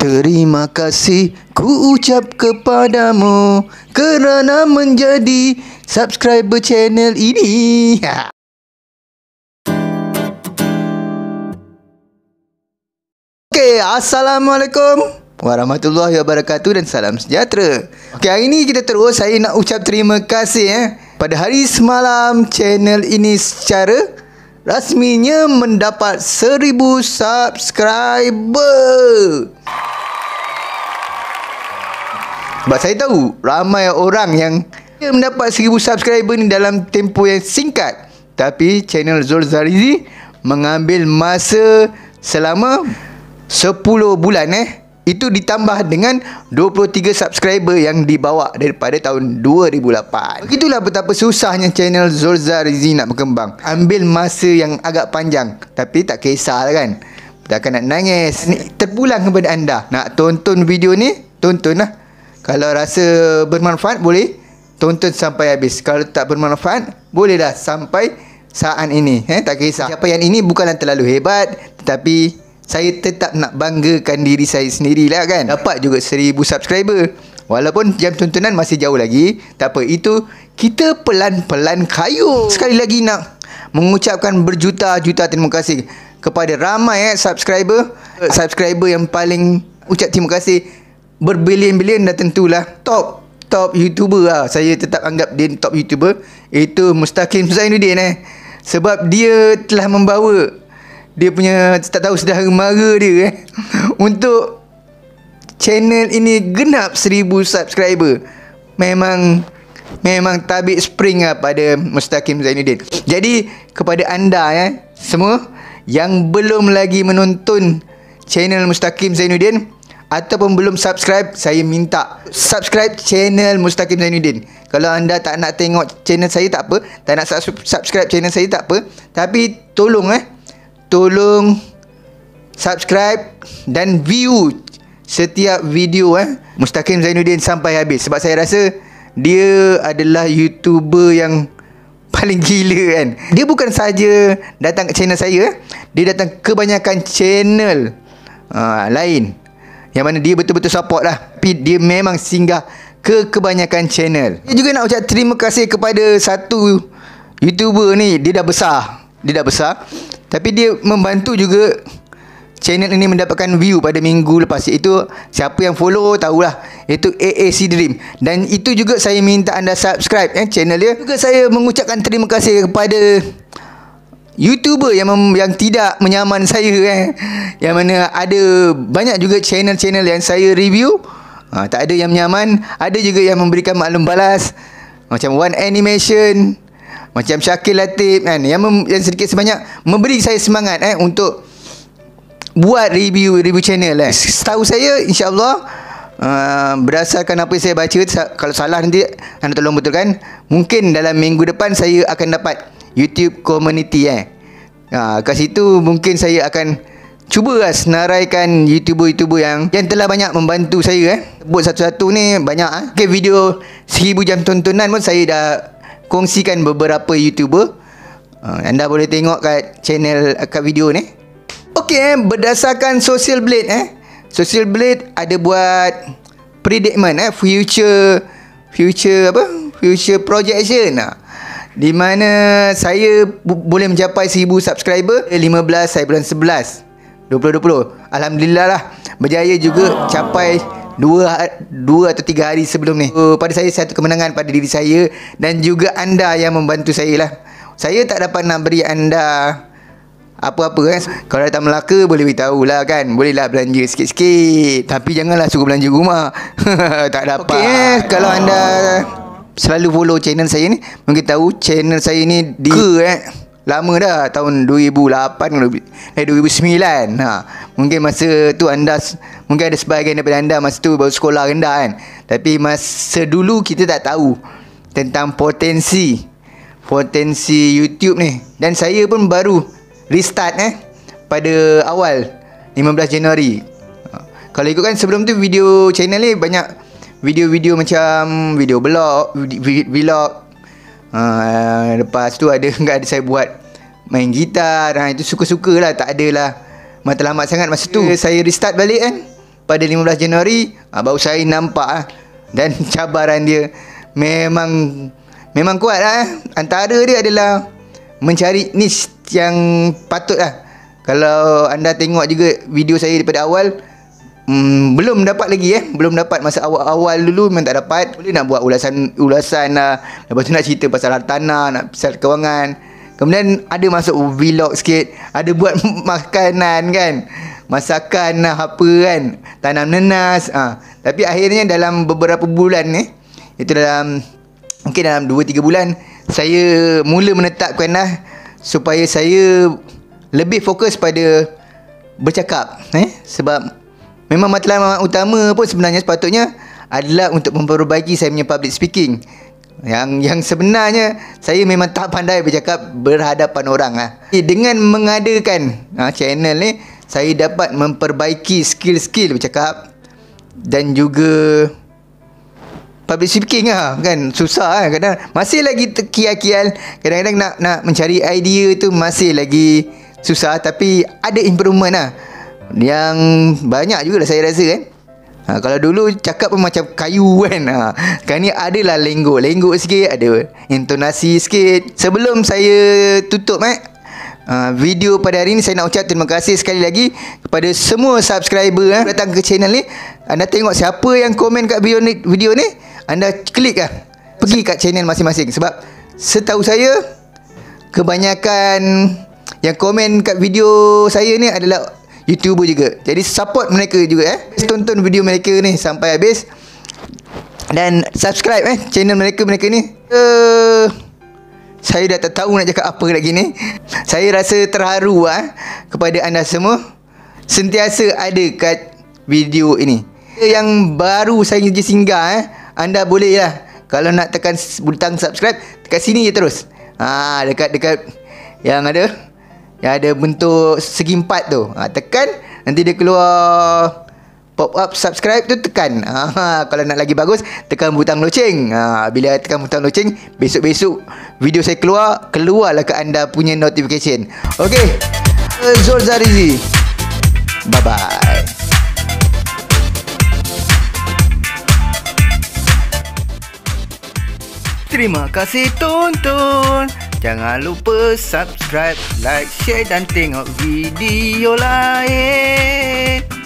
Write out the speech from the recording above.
Terima kasih ku ucap kepadamu kerana menjadi subscriber channel ini. Okay, Assalamualaikum warahmatullahi wabarakatuh dan salam sejahtera. Okay, hari ni kita terus saya nak ucap terima kasih pada hari semalam channel ini secara rasminya mendapat 1000 subscriber. Sebab saya tahu ramai orang yang mendapat 1000 subscriber ni dalam tempoh yang singkat. Tapi channel Zul Zarizi mengambil masa selama 10 bulan itu ditambah dengan 23 subscriber yang dibawa daripada tahun 2008. Begitulah betapa susahnya channel Zul Zarizi nak berkembang. Ambil masa yang agak panjang. Tapi tak kisahlah kan. Takkan nak nangis. Terpulang kepada anda. Nak tonton video ni, tontonlah. Kalau rasa bermanfaat boleh tonton sampai habis. Kalau tak bermanfaat bolehlah sampai saat ini. Tak kisah. Capaian ini bukanlah terlalu hebat, tetapi saya tetap nak banggakan diri saya sendirilah kan. Dapat juga 1000 subscriber. Walaupun jam tontonan masih jauh lagi. Tak apa, itu kita pelan-pelan kayuh. Sekali lagi nak mengucapkan berjuta-juta terima kasih kepada ramai subscriber. Subscriber yang paling ucap terima kasih berbilion-bilion dah tentulah top YouTuber lah. Saya tetap anggap dia top YouTuber. Itu Mustaqim Zainuddin sebab dia telah membawa dia punya tak tahu saudara mara dia untuk channel ini genap 1000 subscriber. Memang tabik spring lah pada Mustaqim Zainuddin. Jadi kepada anda semua yang belum lagi menonton channel Mustaqim Zainuddin ataupun belum subscribe, saya minta subscribe channel Mustaqim Zainuddin. Kalau anda tak nak tengok channel saya tak apa, tak nak subscribe channel saya tak apa, tapi tolong subscribe dan view setiap video Mustaqim Zainuddin sampai habis. Sebab saya rasa dia adalah YouTuber yang paling gila kan. Dia bukan saja datang ke channel saya, dia datang kebanyakan channel lain yang mana dia betul-betul support lah. Tapi dia memang singgah ke kebanyakan channel. Dia juga nak ucap terima kasih kepada satu YouTuber ni. Dia dah besar, tapi dia membantu juga channel ini mendapatkan view pada minggu lepas. Itu siapa yang follow tahulah, itu AAC Dream. Dan itu juga saya minta anda subscribe channel dia. Juga saya mengucapkan terima kasih kepada YouTuber yang tidak menyaman saya yang mana ada banyak juga channel-channel yang saya review, tak ada yang menyaman. Ada juga yang memberikan maklum balas, macam One Animation, macam Syakil Latif kan, yang sedikit sebanyak memberi saya semangat untuk buat review channel Setahu saya, insyaAllah berdasarkan apa yang saya baca, kalau salah nanti anda tolong betulkan. Mungkin dalam minggu depan saya akan dapat YouTube community kat situ mungkin saya akan cuba senaraikan YouTuber yang telah banyak membantu saya Sebut satu-satu ni banyak video 1000 jam tontonan pun saya dah kongsikan beberapa YouTuber. Anda boleh tengok kat channel, kat video ni. Okey, berdasarkan Social Blade Social Blade ada buat predicament future projection di mana saya boleh mencapai 1000 subscriber 15 bulan 11 2020. Alhamdulillah lah, berjaya juga capai 2 atau 3 hari sebelum ni. Pada saya satu kemenangan pada diri saya dan juga anda yang membantu saya lah. Saya tak dapat nak beri anda apa-apa Kalau datang Melaka boleh beritahu lah kan. Bolehlah belanja sikit-sikit, tapi janganlah suruh belanja rumah. Tak dapat. Kalau anda selalu follow channel saya ni, mungkin tahu channel saya ni lama dah, tahun 2008 2009. Mungkin masa tu anda, mungkin ada sebahagian daripada anda masa tu baru sekolah rendah kan. Tapi masa dulu kita tak tahu tentang potensi YouTube ni. Dan saya pun baru restart pada awal 15 Januari. Kalau ikutkan sebelum tu video channel ni banyak video-video macam video vlog. Lepas tu ada saya buat main gitar. Itu suka-suka lah, tak adalah matlamat sangat masa tu. Saya restart balik pada 15 Januari baru saya nampak dan cabaran dia memang kuat lah. Antara dia adalah mencari niche yang patut lah. Kalau anda tengok juga video saya daripada awal, belum dapat lagi belum dapat. Masa awal dulu memang tak dapat. Boleh nak buat ulasan lah. Lepas tu nak cerita pasal hartanah, nak pasal kewangan. Kemudian ada masuk vlog sikit, ada buat makanan kan, masakan lah apa kan, tanam nenas. Tapi akhirnya dalam beberapa bulan ni, itu mungkin dalam 2-3 bulan, saya mula menetapkan lah supaya saya lebih fokus pada bercakap. Sebab memang matlamat utama pun sebenarnya sepatutnya adalah untuk memperbaiki saya punya public speaking. Yang sebenarnya saya memang tak pandai bercakap berhadapan orang lah. Dengan mengadakan channel ni, saya dapat memperbaiki skill-skill bercakap dan juga public speaking lah kan. Susah kadang masih lagi terkial-kial. Kadang-kadang nak mencari idea tu masih lagi susah. Tapi ada improvement lah yang banyak juga lah saya rasa kan. Kalau dulu cakap pun macam kayu kan. Sekarang ni adalah lenggok sikit, ada intonasi sikit. Sebelum saya tutup video pada hari ni, saya nak ucap terima kasih sekali lagi kepada semua subscriber datang ke channel ni. Anda tengok siapa yang komen kat video ni, anda klik lah, pergi kat channel masing-masing. Sebab setahu saya, kebanyakan yang komen kat video saya ni adalah YouTuber juga. Jadi support mereka juga tonton video mereka ni sampai habis dan subscribe channel mereka ni. Saya dah tak tahu nak cakap apa lagi ni. Saya rasa terharu kepada anda semua sentiasa ada kat video ini. Yang baru saya je singgah, anda boleh lah, kalau nak tekan butang subscribe, tekan sini je terus. Dekat yang ada bentuk segi empat tu, tekan, nanti dia keluar pop up subscribe tu, tekan. Kalau nak lagi bagus, tekan butang loceng. Bila tekan butang loceng, besok-besok video saya keluarlah ke anda punya notification. Okey, Zul Zarizi, bye bye. Terima kasih tonton. Jangan lupa subscribe, like, share dan tengok video lain.